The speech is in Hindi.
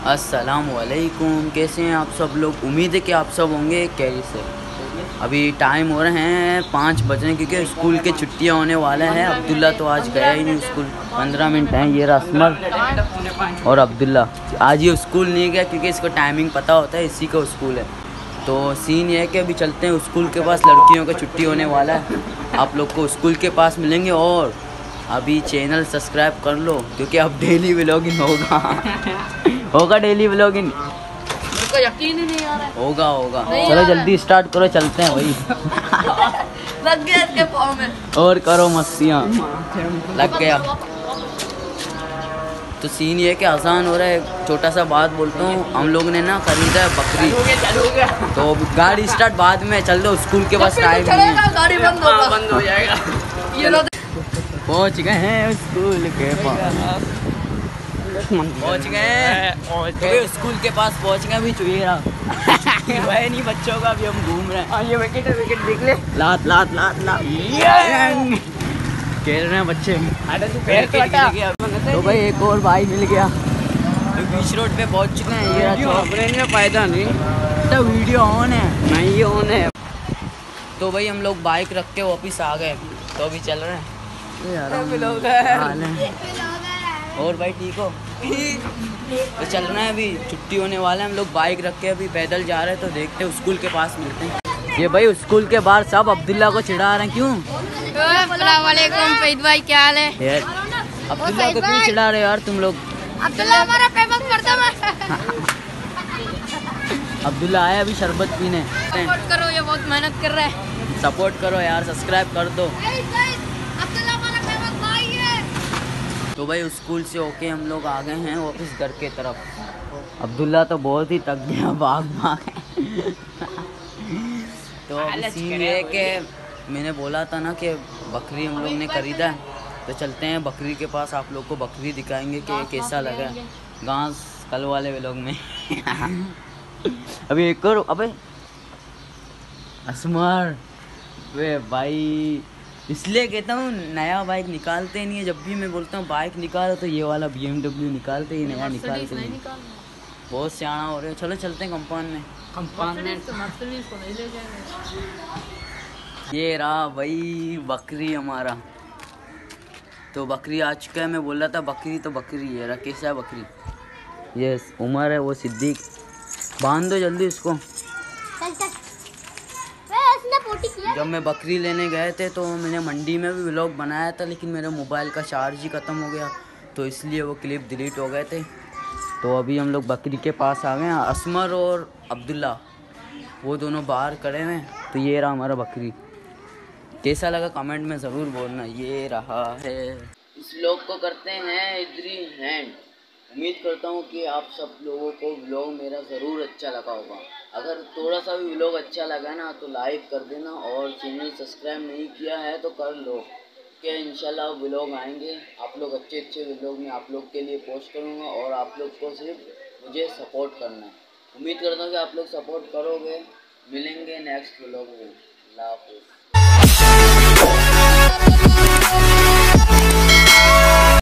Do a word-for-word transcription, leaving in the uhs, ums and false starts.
अस्सलाम वालेकुम। कैसे हैं आप सब लोग? उम्मीद है कि आप सब होंगे कैरी से। अभी टाइम हो रहे हैं पाँच बजे क्योंकि स्कूल के छुट्टियां होने वाले हैं। अब्दुल्ला तो आज गया ही नहीं स्कूल। पंद्रह मिनट हैं। ये रस्मर और अब्दुल्ला आज ये स्कूल नहीं गया क्योंकि इसको टाइमिंग पता होता है, इसी का स्कूल है। तो सीन ये है कि अभी चलते हैं स्कूल के पास, लड़कियों का छुट्टी होने वाला है। आप लोग को स्कूल के पास मिलेंगे और अभी चैनल सब्सक्राइब कर लो क्योंकि अब डेली व्लॉगिंग होगा होगा डेली व्लॉगिंग। मेरे को यकीन ही नहीं आ रहा है। होगा होगा चलो जल्दी स्टार्ट करो, चलते हैं भाई। लग गया इसके पाँव में। और करो मस्तियाँ। लग गया। तो सीन ये है कि आसान हो रहा है। छोटा सा बात बोलता हूँ, हम लोग ने ना खरीदा है बकरी। तो गाड़ी स्टार्ट बाद में, चल दो स्कूल के पास टाइम नहीं है। गाड़ी बंद होगा, बंद हो जाएगा। ये लो पहुँच गए हैं स्कूल के पास। पहुँच गए स्कूल के पास पहुँच गए। अभी चुहेरा वह नहीं बच्चों का, अभी हम घूम रहे हैं। ये विकेट है, विकेट देख ले। लात लात लात लात खेल रहे हैं बच्चे। तो भाई एक और भाई मिल गया। बीच रोड पे पहुंच चुके हैं। ये फायदा नहीं तो वीडियो ऑन है, नहीं ऑन है। तो भाई हम लोग बाइक रख के वापिस आ गए। तो अभी चल रहे हैं। और भाई ठीक हो? तो चल रहे हैं। अभी छुट्टी होने वाले हैं। हम लोग बाइक रख के अभी पैदल जा रहे हैं। तो देखते हैं स्कूल के पास मिलते हैं। ये भाई स्कूल के बाहर सब अब्दुल्ला को चिढ़ा रहे हैं। क्यों? अस्सलाम वालेकुम फरीद भाई, क्या हाल है? यार अब्दुल्ला को क्यों चिढ़ा रहे हो यार तुम लोग? अब्दुल्ला हमारा फेमस पर्सन है। अब्दुल्ला आया अभी शरबत पीने। सपोर्ट करो, ये बहुत मेहनत कर रहा है। सपोर्ट करो यार, सब्सक्राइब कर दो। अब्दुल्ला हमारा फेमस भाई है। तो भाई स्कूल से होके हम लोग आ गए हैं वापस घर के तरफ। अब्दुल्ला तो बहुत ही थक गया, भाग भाग। तो सीन ये कि मैंने बोला था ना कि बकरी हम लोग ने खरीदा है। तो चलते हैं बकरी के पास, आप लोग को बकरी दिखाएंगे कि कैसा लगा घास कल वाले व्लॉग में। अभी एक और अबे असमर वे भाई, इसलिए कहता हूँ नया बाइक निकालते नहीं है। जब भी मैं बोलता हूँ बाइक निकालो तो ये वाला बी एम डब्ल्यू निकालते ही, नया निकालते नहीं। बहुत सियाना हो रहे हो। चलो चलते हैं कंपाउंड में। कंपाउंड में ये रहा भाई बकरी हमारा। तो बकरी आ चुका है। मैं बोल रहा था बकरी तो बकरी है। कैसा है बकरी? ये उमर है, वो सिद्दीक। बांध दो जल्दी उसको। चल चल। जब मैं बकरी लेने गए थे तो मैंने मंडी में भी व्लॉग बनाया था, लेकिन मेरे मोबाइल का चार्ज ही ख़त्म हो गया तो इसलिए वो क्लिप डिलीट हो गए थे। तो अभी हम लोग बकरी के पास आ गए हैं। असमर और अब्दुल्ला वो दोनों बाहर खड़े हैं। तो ये रहा हमारा बकरी। कैसा लगा कमेंट में ज़रूर बोलना। ये रहा है। इस व्लॉग को करते हैं इधरी हैंड। उम्मीद करता हूँ कि आप सब लोगों को व्लॉग मेरा ज़रूर अच्छा लगा होगा। अगर थोड़ा सा भी व्लॉग अच्छा लगा ना तो लाइक कर देना, और चैनल सब्सक्राइब नहीं किया है तो कर लो कि इंशाल्लाह व्लॉग आएंगे। आप लोग अच्छे अच्छे व्लॉग में आप लोग के लिए पोस्ट करूँगा और आप लोग को सिर्फ मुझे सपोर्ट करना है। उम्मीद करता हूँ कि आप लोग सपोर्ट करोगे। मिलेंगे नेक्स्ट व्लॉग में। अल्लाह हाफ़िज़।